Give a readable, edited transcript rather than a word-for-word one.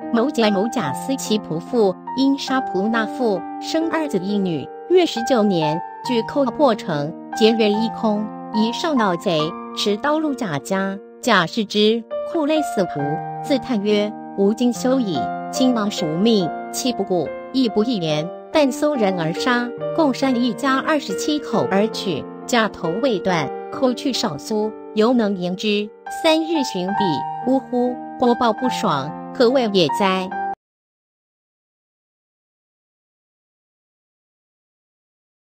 某甲思其仆妇，因杀仆纳妇，生2子1女。越19年，据寇破城，劫人一空。一上盗贼，持刀入甲家，甲视之，哭泪死仆，自叹曰：吾今休矣，亲王属命，妻不顾，亦不一言。但搜人而杀，共杀一家27口而取，甲头未断，扣去少苏，犹能言之。3日寻彼，呜呼，国报不爽，可谓也哉！